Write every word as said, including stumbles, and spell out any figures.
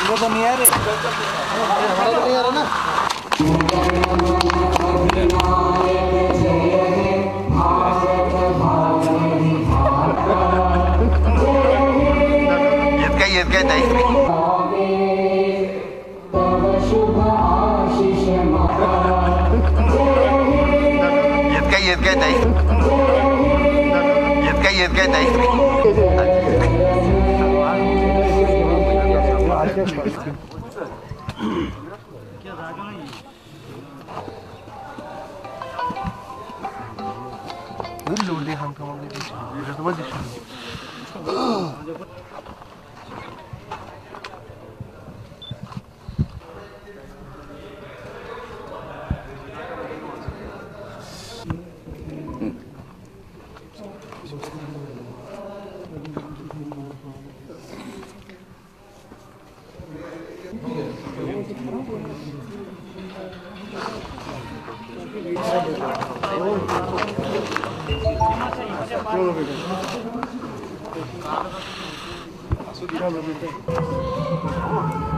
वो तो नहीं आ रहे, हमारा तो नहीं आ रहा ना। ये क्या नहीं ये क्या नहीं ये क्या ये क्या नहीं लोले हम कमाने की तो बस चलो बेटा